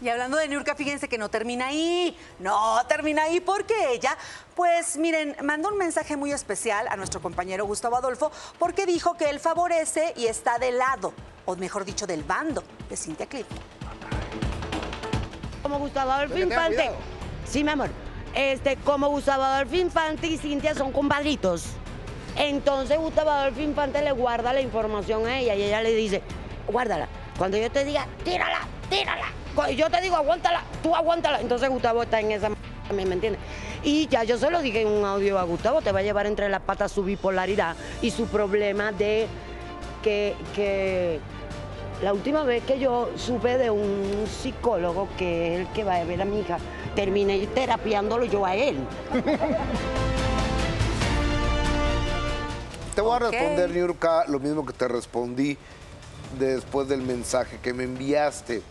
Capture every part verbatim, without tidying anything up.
Y hablando de Niurka, fíjense que no termina ahí, no termina ahí porque ella, pues miren, mandó un mensaje muy especial a nuestro compañero Gustavo Adolfo porque dijo que él favorece y está del lado, o mejor dicho, del bando de Cintia Clitbo. Como Gustavo Adolfo Infante, sí, mi amor, este, como Gustavo Adolfo Infante y Cintia son compadritos, entonces Gustavo Adolfo Infante le guarda la información a ella y ella le dice, guárdala, cuando yo te diga, tírala, tírala. Cuando yo te digo, aguántala, tú aguántala. Entonces Gustavo está en esa también, ¿me entiendes? Y ya yo se lo dije en un audio a Gustavo, te va a llevar entre las patas su bipolaridad y su problema de que, que la última vez que yo supe de un psicólogo que es el que va a ver a mi hija, terminé terapiándolo yo a él. Te voy a Okay. responder, Niurka, lo mismo que te respondí después del mensaje que me enviaste.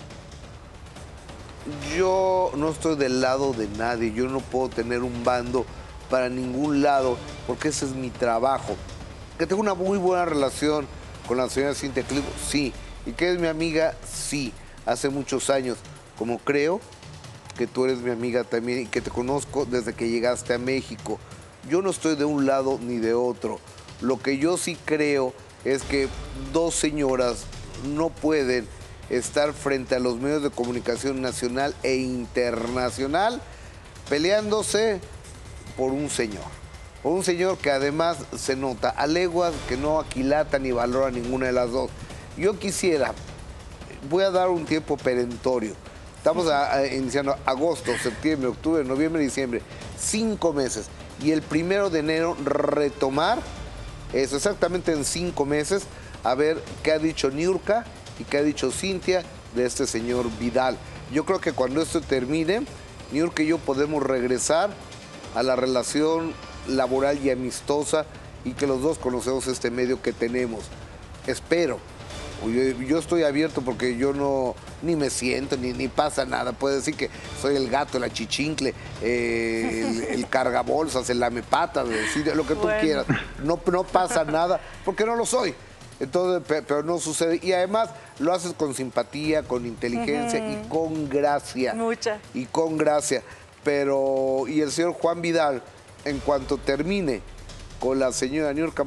Yo no estoy del lado de nadie, yo no puedo tener un bando para ningún lado, porque ese es mi trabajo. Que tengo una muy buena relación con la señora Cintia Clitbo, sí. Y que es mi amiga, sí. Hace muchos años, como creo que tú eres mi amiga también y que te conozco desde que llegaste a México. Yo no estoy de un lado ni de otro. Lo que yo sí creo es que dos señoras no pueden estar frente a los medios de comunicación nacional e internacional peleándose por un señor. Por un señor que además se nota a leguas que no aquilata ni valora ninguna de las dos. Yo quisiera, voy a dar un tiempo perentorio. Estamos a, a, iniciando agosto, septiembre, octubre, noviembre, diciembre. Cinco meses. Y el primero de enero retomar eso, exactamente en cinco meses, a ver qué ha dicho Niurka y qué ha dicho Cintia de este señor Vidal. Yo creo que cuando esto termine, Niurka y yo podemos regresar a la relación laboral y amistosa y que los dos conocemos este medio que tenemos. Espero. Yo, yo estoy abierto porque yo no, ni me siento, ni, ni pasa nada. Puedo decir que soy el gato, la chichincle, eh, el, el cargabolsas, el lamepatas, lo que tú bueno. quieras. No, no pasa nada porque no lo soy. Entonces, pero no sucede. Y además lo haces con simpatía, con inteligencia uh-huh. y con gracia. Mucha. Y con gracia. Pero, y el señor Juan Vidal, en cuanto termine con la señora Niurka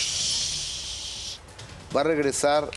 Marcos, va a regresar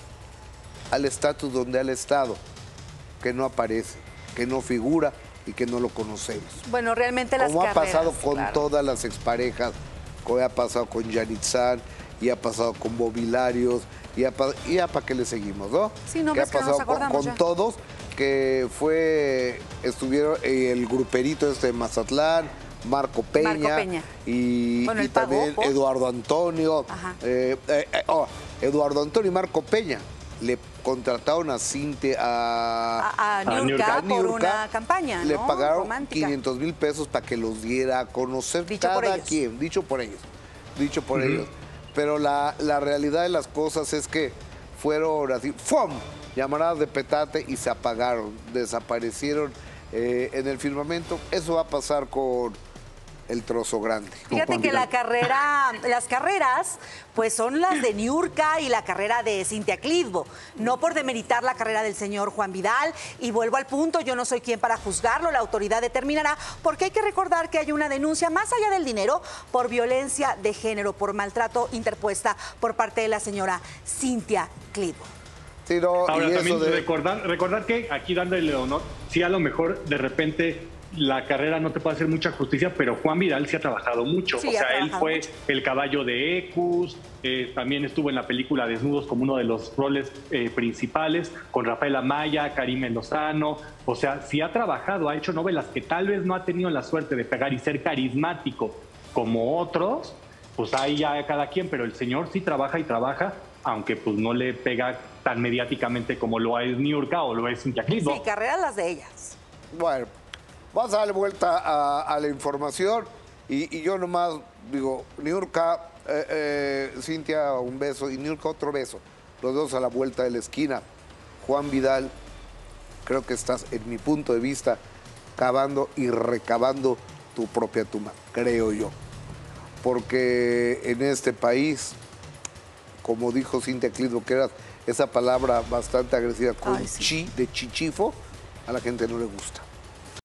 al estatus donde ha estado, que no aparece, que no figura y que no lo conocemos. Bueno, realmente las Como carreras, ha pasado con claro. todas las exparejas, como ha pasado con Yanitzan, y ha pasado con Bobilarios, y ya para qué le seguimos, ¿no? Sí, no, que ha que pasado nos con, con todos, que fue, estuvieron el gruperito este de Mazatlán, Marco Peña, Marco Peña. y, bueno, y también pagó, Eduardo Antonio, eh, eh, oh, Eduardo Antonio y Marco Peña le contrataron a Cintia, a, a, a, Niurka, a Niurka por una campaña, le ¿no? pagaron romántica. quinientos mil pesos para que los diera a conocer dicho cada quien, dicho por ellos, dicho por uh-huh. ellos. Pero la, la realidad de las cosas es que fueron así, ¡fum!, llamaradas de petate y se apagaron, desaparecieron eh, en el firmamento. Eso va a pasar con el trozo grande. Fíjate que la carrera, las carreras, pues son las de Niurka y la carrera de Cintia Clitbo. No por demeritar la carrera del señor Juan Vidal. Y vuelvo al punto, yo no soy quien para juzgarlo, la autoridad determinará, porque hay que recordar que hay una denuncia más allá del dinero por violencia de género, por maltrato interpuesta por parte de la señora Cintia Clitbo. Sí, no, Ahora y también eso de... recordar, recordar que aquí dándole honor, sí a lo mejor de repente la carrera no te puede hacer mucha justicia, pero Juan Vidal sí ha trabajado mucho. Sí, o sea, él fue mucho. el caballo de Ecus, eh, también estuvo en la película Desnudos como uno de los roles eh, principales, con Rafael Amaya, Karim Lozano. O sea, sí ha trabajado, ha hecho novelas que tal vez no ha tenido la suerte de pegar y ser carismático como otros, pues ahí ya cada quien, pero el señor sí trabaja y trabaja, aunque pues no le pega tan mediáticamente como lo es Niurka o lo es Cintia Clitbo. Sí, carreras las de ellas. Bueno, vamos a darle vuelta a, a la información y, y yo nomás digo, Niurka, eh, eh, Cintia, un beso, y Niurka otro beso. Los dos a la vuelta de la esquina. Juan Vidal, creo que estás, en mi punto de vista, cavando y recabando tu propia tumba, creo yo. Porque en este país, como dijo Cintia Clitbo, que era esa palabra bastante agresiva, con Ay, sí. chi, de chichifo, a la gente no le gusta.